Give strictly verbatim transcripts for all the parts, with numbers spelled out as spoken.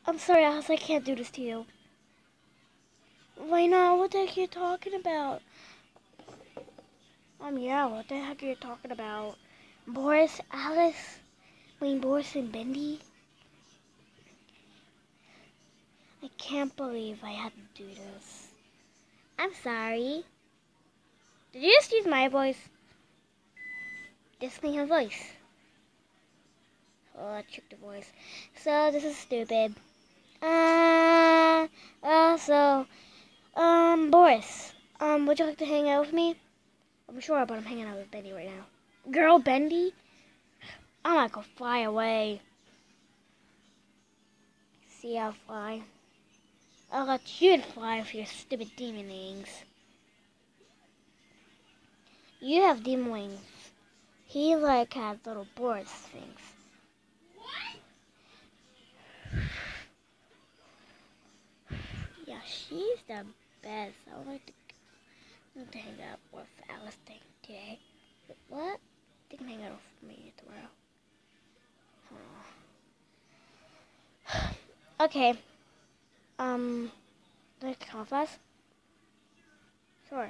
I'm sorry, Alice, I can't do this to you. Why not? What the heck are you talking about? Um, yeah, what the heck are you talking about? Boris, Alice? I mean, Boris and Bendy? I can't believe I had to do this. I'm sorry. Did you just use my voice? Just me her voice. Oh, I tricked the voice. So, this is stupid. Uh, uh, so, um, Boris, um, would you like to hang out with me? I'm sure, but I'm hanging out with Bendy right now. Girl, Bendy? I'm not gonna fly away. See, I'll fly. I'll let you fly with your stupid demon wings. You have demon wings. He, like, has little Boris things. Yeah, she's the best. I would like to, I want to hang out with Alice today. What? They can hang out with me tomorrow. Oh. Okay. Um, like come with us? Sure.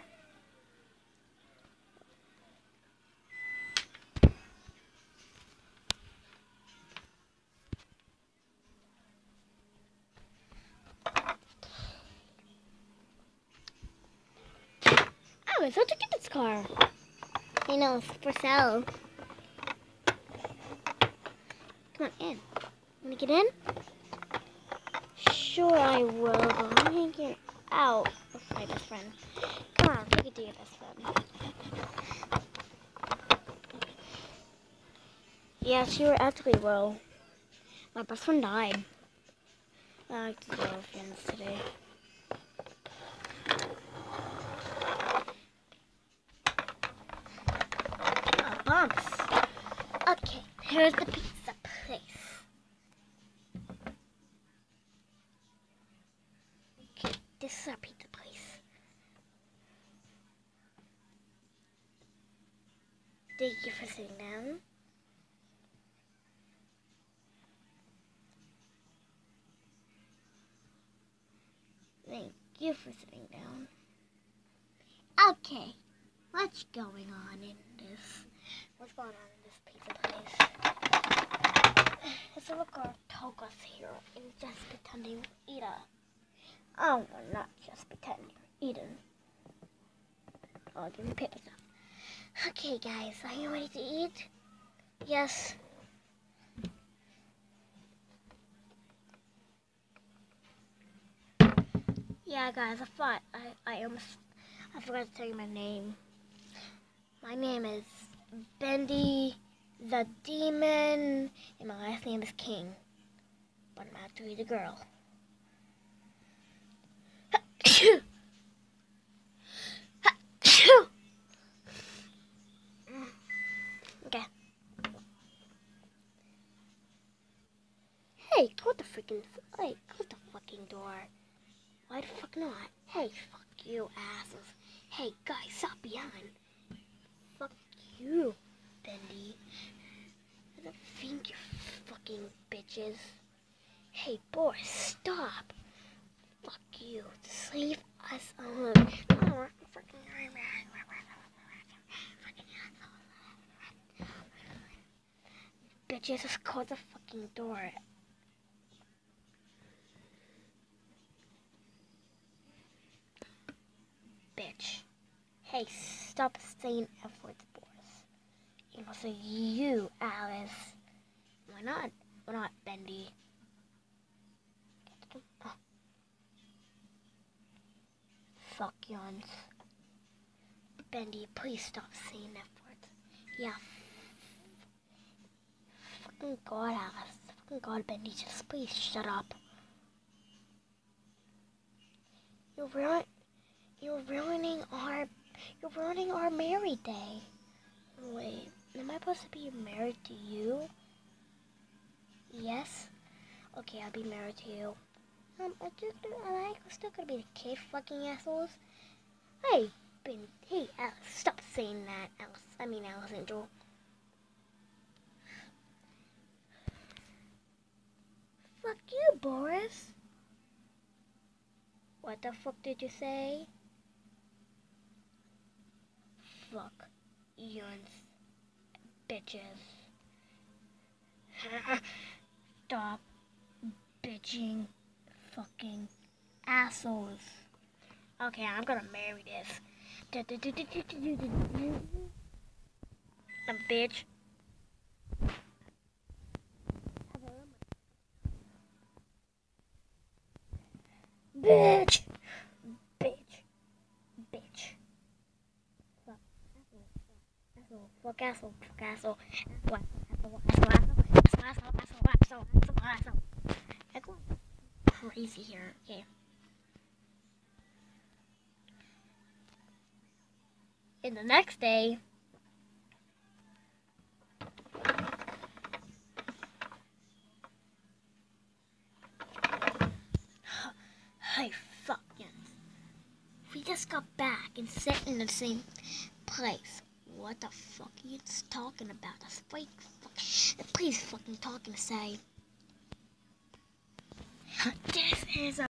Alice, how'd you get this car? You know, it's for sale. Come on, in. Want to get in? Sure, I will, but I'm hanging out with my best friend. Come on, take it to your best friend. Yes, you actually will. My best friend died. I like to go with friends today. Oh, bumps. Okay, here's the pizza place. Okay, this is our pizza place. Thank you for sitting down. Thank you for sitting down. Okay, what's going on in this? What's going on in this pizza place? It's a little girl took us here and just pretending to eat her. Oh, we're not just pretending to eat it. Oh, give me pizza. Okay, guys, are you ready to eat? Yes. Yeah, guys, I thought I I almost I forgot to tell you my name. My name is Bendy the Demon, and my last name is King. But I'm actually the girl. Okay. Hey, close the freaking hey, close the fucking door. Why the fuck not? Hey, fuck you, assholes. Hey, guys, stop behind. Fuck you, Bendy. I don't think you fucking bitches. Hey, Boris, stop. Fuck you. Just leave us alone. Oh, bitches, just close the fucking door. Bitch. Hey, stop saying F words, Boris. And also you, Alice. Why not? Why not, Bendy? Oh. Fuck yawns. Bendy, please stop saying F words. Yeah. Fucking God, Alice. Fucking God, Bendy, just please shut up. You're ruining, you're ruining our, you're ruining our married day. Wait, am I supposed to be married to you? Yes. Okay, I'll be married to you. Um, I just, am I still gonna be the kid, fucking assholes? Hey, Ben, hey, Alice, stop saying that, Alice. I mean, Alice Angel. Fuck you, Boris. What the fuck did you say? Fuck you bitches. Stop bitching, fucking assholes. Okay, I'm gonna marry this. A bitch. Bitch. Bitch. Bitch. Fuck. Asshole. Fuck asshole. Fuck asshole. Asshole. Asshole. Asshole. Asshole. Asshole. Asshole. Asshole. Asshole. I'm going crazy here. Okay. And the next day, hey, fucking. We just got back and sat in the same place. What the fuck are you talking about? That's fake. Fuck. Please fucking talking to say. This is a